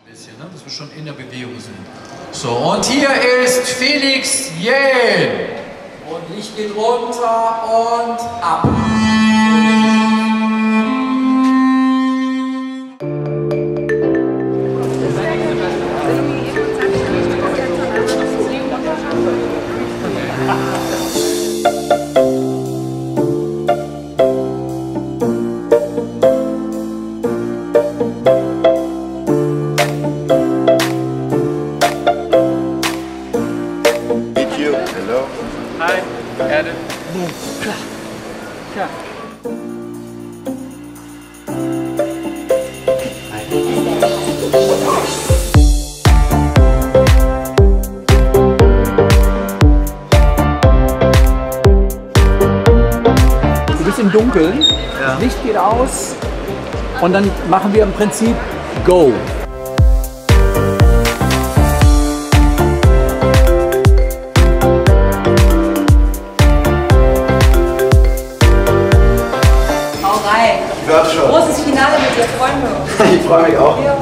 Bisschen, ne? Dass wir schon in der Bewegung sind. So, und hier ist Felix Jähn. Und Licht geht runter und ab. Hello. Hi, Erde. Ja. Du bist im Dunkeln, das Licht geht aus und dann machen wir im Prinzip Go. Ich warte schon. Großes Finale mit dir, freuen wir uns. Ich freue mich auch. Ja.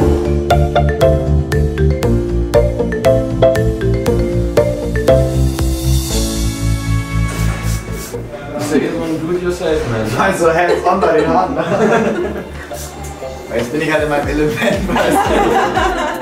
Ist ja eh so ein Do-it-yourself-Man. Also hands-on bei den Haaren. Jetzt bin ich halt in meinem Element, weißt du.